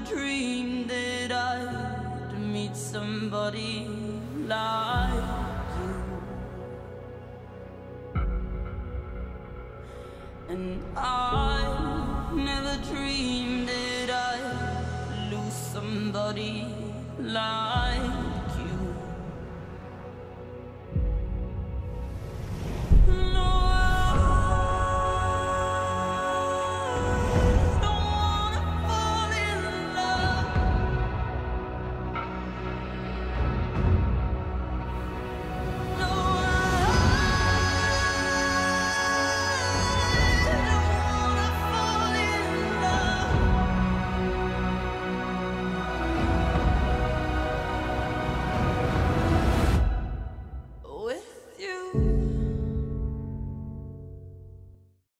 dreamed that I'd meet somebody like you. And I never dreamed that I'd lose somebody like